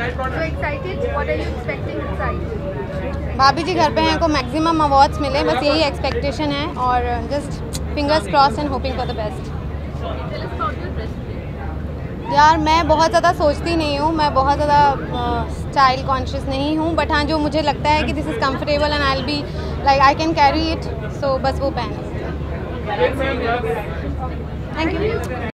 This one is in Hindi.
So excited? What are you expecting inside? भाभी जी घर पे हैं को मैक्सिमम अवार्ड्स मिले, बस यही एक्सपेक्टेशन है और just fingers cross and hoping for the best. यार मैं बहुत ज़्यादा सोचती नहीं हूँ, मैं बहुत ज़्यादा स्टाइल कॉन्शियस नहीं हूँ, बट हाँ जो मुझे लगता है कि this is comfortable and I will be like I can carry it, so बस वो पहन। Thank you.